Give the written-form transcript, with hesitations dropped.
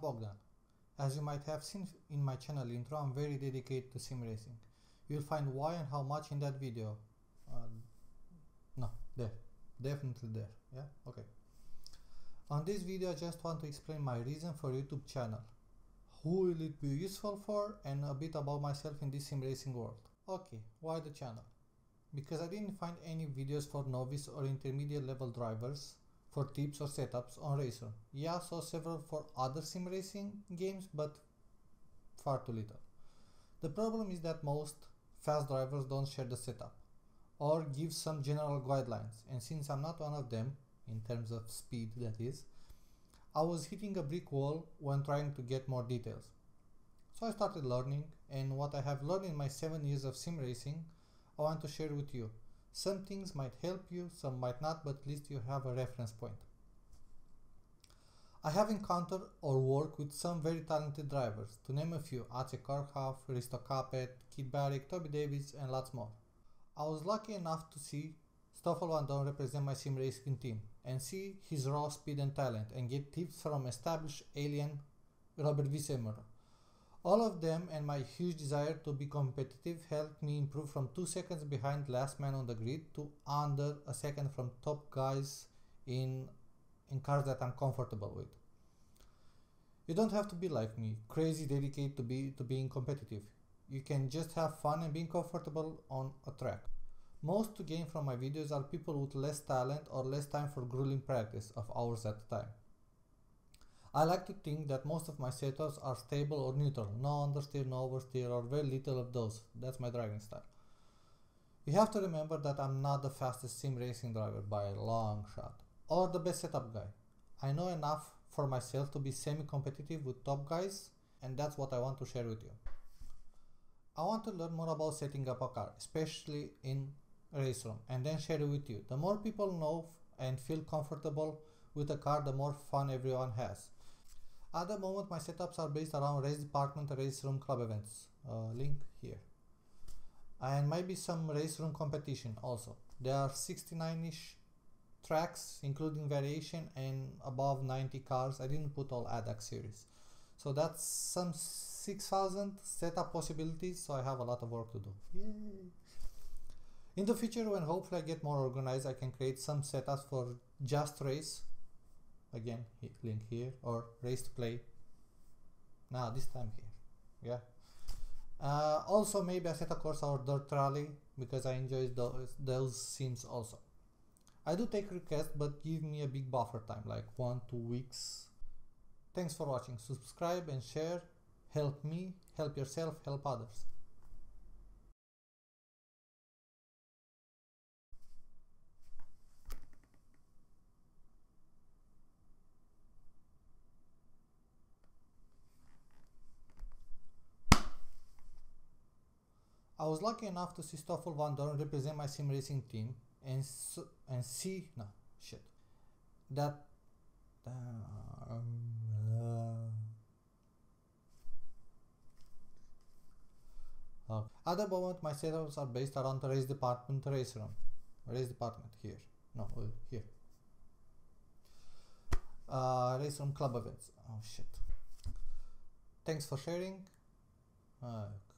Bogdan. As you might have seen in my channel intro, I'm very dedicated to sim racing. You'll find why and how much in that video. No, there. Definitely there. Yeah? Okay. On this video, I just want to explain my reason for YouTube channel. Who will it be useful for, and a bit about myself in this sim racing world. Okay, why the channel? Because I didn't find any videos for novice or intermediate level drivers for tips or setups on RaceRoom. Yeah, I saw several for other sim racing games, but far too little. The problem is that most fast drivers don't share the setup or give some general guidelines, and since I'm not one of them, in terms of speed that is, I was hitting a brick wall when trying to get more details. So I started learning, and what I have learned in my 7 years of sim racing, I want to share with you. Some things might help you, some might not, but at least you have a reference point. I have encountered or worked with some very talented drivers, to name a few: Ace Karhoff, Risto Capet, Kid Barrick, Toby Davis, and lots more. I was lucky enough to see Stoffel Vandoorne represent my sim racing team and see his raw speed and talent and get tips from established alien Robert Wiesemer. All of them and my huge desire to be competitive helped me improve from 2 seconds behind last man on the grid to under a second from top guys in cars that I'm comfortable with. You don't have to be like me, crazy dedicated to being competitive. You can just have fun and being comfortable on a track. Most to gain from my videos are people with less talent or less time for grueling practice of hours at a time. I like to think that most of my setups are stable or neutral, no understeer, no oversteer, or very little of those. That's my driving style. You have to remember that I'm not the fastest sim racing driver by a long shot, or the best setup guy. I know enough for myself to be semi-competitive with top guys, and that's what I want to share with you. I want to learn more about setting up a car, especially in RaceRoom, and then share it with you. The more people know and feel comfortable with a car, the more fun everyone has. At the moment, my setups are based around race department and RaceRoom club events. Link here. And maybe some RaceRoom competition also. There are 69-ish tracks, including variation, and above 90 cars. I didn't put all ADAC series. So that's some 6,000 setup possibilities, so I have a lot of work to do. Yay! In the future, when hopefully I get more organized, I can create some setups for just race. Again, link here, or race to play. Now this time here. Yeah. Also, maybe I set a course or dirt rally because I enjoy those sims also. I do take requests, but give me a big buffer time, like 1-2 weeks. Thanks for watching. Subscribe and share. Help me, help yourself, help others. I was lucky enough to see Stoffel Vandoorne represent my sim racing team and see that at the moment my setups are based around the race department here, no, here, RaceRoom club events. Oh shit. Thanks for sharing.